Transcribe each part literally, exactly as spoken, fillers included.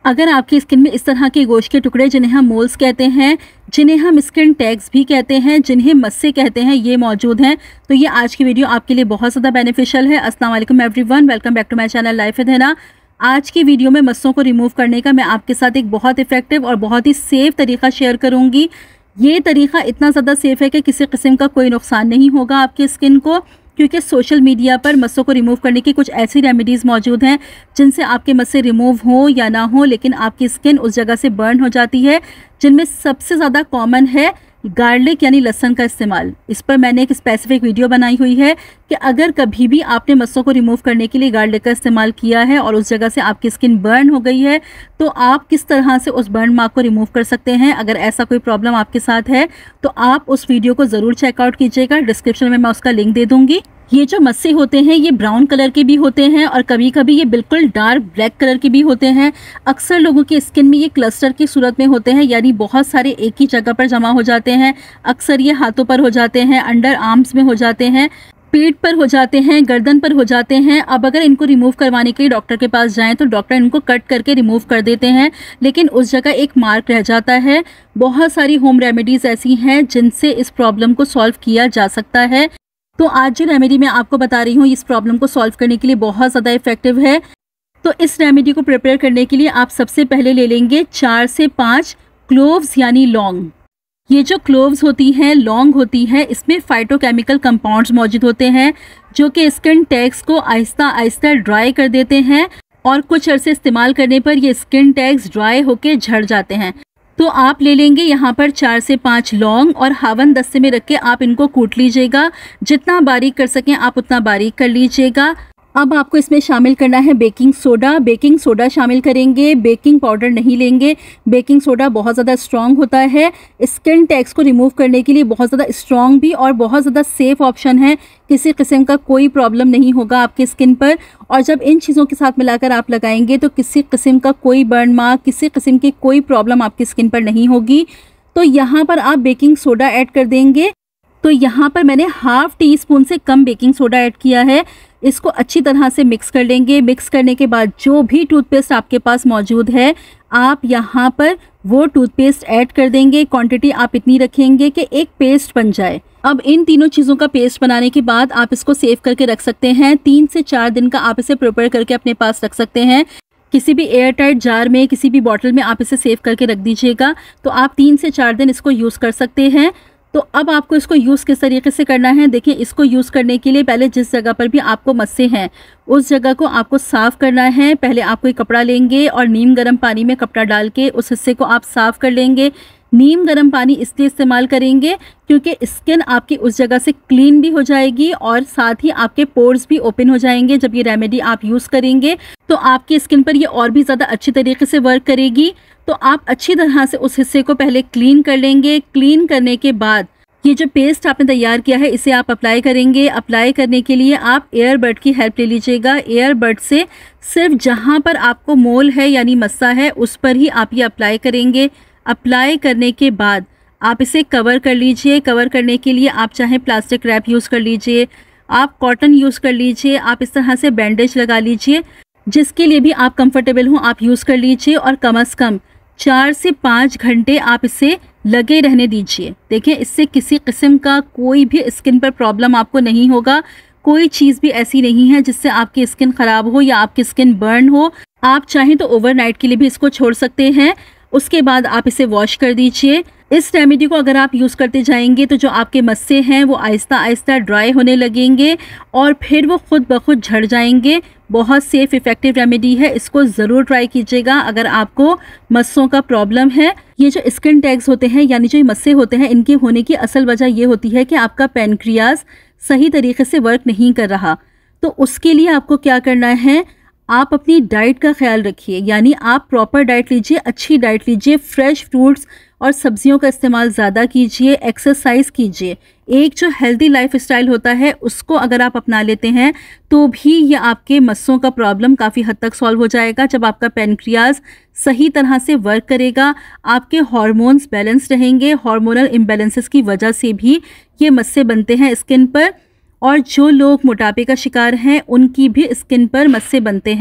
अगर आपकी स्किन में इस तरह के गोश्त के टुकड़े, जिन्हें हम मोल्स कहते हैं, जिन्हें हम स्किन टैग्स भी कहते हैं, जिन्हें मस्से कहते हैं, ये मौजूद हैं, तो ये आज की वीडियो आपके लिए बहुत ज़्यादा बेनिफिशियल है। अस्सलाम वालेकुम everyone, welcome back to my channel life with Hina. आज की वीडियो में मस्सों को रिमूव करने का मैं आपके साथ एक बहुत इफेक्टिव और बहुत ही सेफ तरीका शेयर करूँगी। ये तरीका इतना ज़्यादा सेफ है कि किसी किस्म का कोई नुकसान नहीं होगा आपकी स्किन को, क्योंकि सोशल मीडिया पर मस्सों को रिमूव करने की कुछ ऐसी रेमेडीज़ मौजूद हैं जिनसे आपके मस्से रिमूव हो या ना हो, लेकिन आपकी स्किन उस जगह से बर्न हो जाती है। जिनमें सबसे ज़्यादा कॉमन है गार्लिक यानी लहसुन का इस्तेमाल। इस पर मैंने एक स्पेसिफिक वीडियो बनाई हुई है कि अगर कभी भी आपने मस्सों को रिमूव करने के लिए गार्लिक का इस्तेमाल किया है और उस जगह से आपकी स्किन बर्न हो गई है, तो आप किस तरह से उस बर्न मार्क को रिमूव कर सकते हैं। अगर ऐसा कोई प्रॉब्लम आपके साथ है तो आप उस वीडियो को ज़रूर चेकआउट कीजिएगा। डिस्क्रिप्शन में मैं उसका लिंक दे दूँगी। ये जो मस्से होते हैं ये ब्राउन कलर के भी होते हैं और कभी कभी ये बिल्कुल डार्क ब्लैक कलर के भी होते हैं। अक्सर लोगों की स्किन में ये क्लस्टर की सूरत में होते हैं, यानी बहुत सारे एक ही जगह पर जमा हो जाते हैं। अक्सर ये हाथों पर हो जाते हैं, अंडर आर्म्स में हो जाते हैं, पीठ पर हो जाते हैं, गर्दन पर हो जाते हैं। अब अगर इनको रिमूव करवाने के लिए डॉक्टर के पास जाएं तो डॉक्टर इनको कट करके रिमूव कर देते हैं, लेकिन उस जगह एक मार्क रह जाता है। बहुत सारी होम रेमेडीज़ ऐसी हैं जिनसे इस प्रॉब्लम को सॉल्व किया जा सकता है। तो आज जो रेमेडी मैं आपको बता रही हूँ इस प्रॉब्लम को सॉल्व करने के लिए बहुत ज़्यादा इफेक्टिव है। तो इस रेमेडी को प्रिपेयर करने के लिए आप सबसे पहले ले लेंगे चार से पाँच क्लोव्स यानी लौंग। ये जो क्लोव्स होती हैं, लौंग होती है, इसमें फाइटोकेमिकल कंपाउंड्स मौजूद होते हैं जो कि स्किन टैग्स को आहिस्ता आहिस्ता ड्राई कर देते हैं और कुछ अरसे इस्तेमाल करने पर ये स्किन टैग्स ड्राई होके झड़ जाते हैं। तो आप ले लेंगे यहाँ पर चार से पाँच लौंग और हावन दस्ते में रख के आप इनको कूट लीजिएगा। जितना बारीक कर सकें आप उतना बारीक कर लीजिएगा। अब आपको इसमें शामिल करना है बेकिंग सोडा। बेकिंग सोडा शामिल करेंगे, बेकिंग पाउडर नहीं लेंगे। बेकिंग सोडा बहुत ज़्यादा स्ट्रॉन्ग होता है, स्किन टैग्स को रिमूव करने के लिए बहुत ज़्यादा स्ट्रॉन्ग भी और बहुत ज़्यादा सेफ ऑप्शन है। किसी किस्म का कोई प्रॉब्लम नहीं होगा आपकी स्किन पर। और जब इन चीज़ों के साथ मिलाकर आप लगाएंगे तो किसी किस्म का कोई बर्न मार्क, किसी किस्म की कोई प्रॉब्लम आपकी स्किन पर नहीं होगी। तो यहाँ पर आप बेकिंग सोडा ऐड कर देंगे। तो यहाँ पर मैंने हाफ टी स्पून से कम बेकिंग सोडा ऐड किया है। इसको अच्छी तरह से मिक्स कर लेंगे। मिक्स करने के बाद जो भी टूथपेस्ट आपके पास मौजूद है आप यहाँ पर वो टूथपेस्ट ऐड कर देंगे। क्वांटिटी आप इतनी रखेंगे कि एक पेस्ट बन जाए। अब इन तीनों चीज़ों का पेस्ट बनाने के बाद आप इसको सेव करके रख सकते हैं। तीन से चार दिन का आप इसे प्रिपेयर करके अपने पास रख सकते हैं। किसी भी एयर टाइट जार में, किसी भी बॉटल में आप इसे सेव करके रख दीजिएगा। तो आप तीन से चार दिन इसको यूज़ कर सकते हैं। तो अब आपको इसको यूज़ किस तरीके से करना है, देखिए इसको यूज़ करने के लिए पहले जिस जगह पर भी आपको मस्से हैं उस जगह को आपको साफ़ करना है। पहले आप कोई कपड़ा लेंगे और नीम गर्म पानी में कपड़ा डाल के उस हिस्से को आप साफ़ कर लेंगे। नीम गर्म पानी इसलिए इस्तेमाल करेंगे क्योंकि स्किन आपकी उस जगह से क्लीन भी हो जाएगी और साथ ही आपके पोर्स भी ओपन हो जाएंगे। जब ये रेमेडी आप यूज़ करेंगे तो आपकी स्किन पर ये और भी ज़्यादा अच्छी तरीके से वर्क करेगी। तो आप अच्छी तरह से उस हिस्से को पहले क्लीन कर लेंगे। क्लीन करने के बाद ये जो पेस्ट आपने तैयार किया है इसे आप अप्लाई करेंगे। अप्लाई करने के लिए आप एयरबड की हेल्प ले लीजिएगा। एयरबड से सिर्फ जहाँ पर आपको मोल है यानी मस्सा है उस पर ही आप ये अप्लाई करेंगे। अप्लाई करने के बाद आप इसे कवर कर लीजिए। कवर करने के लिए आप चाहे प्लास्टिक रैप यूज़ कर लीजिए, आप कॉटन यूज़ कर लीजिए, आप इस तरह से बैंडेज लगा लीजिए। जिसके लिए भी आप कंफर्टेबल हो आप यूज़ कर लीजिए और कम अज़ कम चार से पाँच घंटे आप इसे लगे रहने दीजिए। देखिए इससे किसी किस्म का कोई भी स्किन पर प्रॉब्लम आपको नहीं होगा। कोई चीज़ भी ऐसी नहीं है जिससे आपकी स्किन ख़राब हो या आपकी स्किन बर्न हो। आप चाहें तो ओवरनाइट के लिए भी इसको छोड़ सकते हैं। उसके बाद आप इसे वॉश कर दीजिए। इस रेमेडी को अगर आप यूज़ करते जाएंगे तो जो आपके मस्से हैं वो आहिस्ता आहिस्ता ड्राई होने लगेंगे और फिर वो खुद ब खुद झड़ जाएंगे। बहुत सेफ इफ़ेक्टिव रेमेडी है, इसको ज़रूर ट्राई कीजिएगा अगर आपको मस्सों का प्रॉब्लम है। ये जो स्किन टैग्स होते हैं यानी जो मस्से होते हैं, इनके होने की असल वजह ये होती है कि आपका पैनक्रियाज सही तरीके से वर्क नहीं कर रहा। तो उसके लिए आपको क्या करना है, आप अपनी डाइट का ख्याल रखिए, यानी आप प्रॉपर डाइट लीजिए, अच्छी डाइट लीजिए, फ्रेश फ्रूट्स और सब्जियों का इस्तेमाल ज़्यादा कीजिए, एक्सरसाइज कीजिए। एक जो हेल्दी लाइफस्टाइल होता है उसको अगर आप अपना लेते हैं तो भी ये आपके मस्सों का प्रॉब्लम काफ़ी हद तक सॉल्व हो जाएगा। जब आपका पैनक्रियाज सही तरह से वर्क करेगा, आपके हार्मोन्स बैलेंस रहेंगे। हार्मोनल इम्बैलेंसेस की वजह से भी ये मस्से बनते हैं स्किन पर, और जो लोग मोटापे का शिकार हैं उनकी भी स्किन पर मस्से बनते हैं।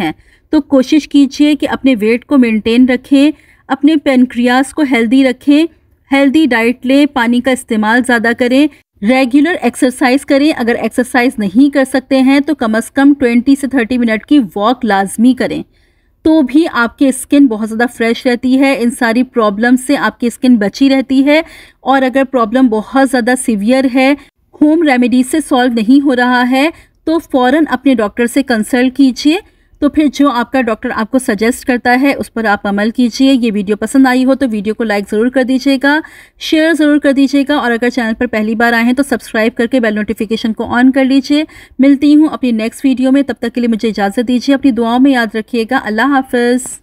तो कोशिश कीजिए कि अपने वेट को मेंटेन रखें, अपने पेनक्रियास को हेल्दी रखें, हेल्दी डाइट लें, पानी का इस्तेमाल ज़्यादा करें, रेगुलर एक्सरसाइज करें। अगर एक्सरसाइज नहीं कर सकते हैं तो कम से कम बीस से तीस मिनट की वॉक लाजमी करें, तो भी आपकी स्किन बहुत ज़्यादा फ्रेश रहती है, इन सारी प्रॉब्लम से आपकी स्किन बची रहती है। और अगर प्रॉब्लम बहुत ज़्यादा सीवियर है, होम रेमेडीज से सॉल्व नहीं हो रहा है, तो फ़ौरन अपने डॉक्टर से कंसल्ट कीजिए। तो फिर जो आपका डॉक्टर आपको सजेस्ट करता है उस पर आप अमल कीजिए। ये वीडियो पसंद आई हो तो वीडियो को लाइक ज़रूर कर दीजिएगा, शेयर ज़रूर कर दीजिएगा, और अगर चैनल पर पहली बार आए हैं तो सब्सक्राइब करके बेल नोटिफिकेशन को ऑन कर लीजिए। मिलती हूँ अपनी नेक्स्ट वीडियो में, तब तक के लिए मुझे इजाज़त दीजिए। अपनी दुआओं में याद रखिएगा। अल्लाह हाफ़िज़।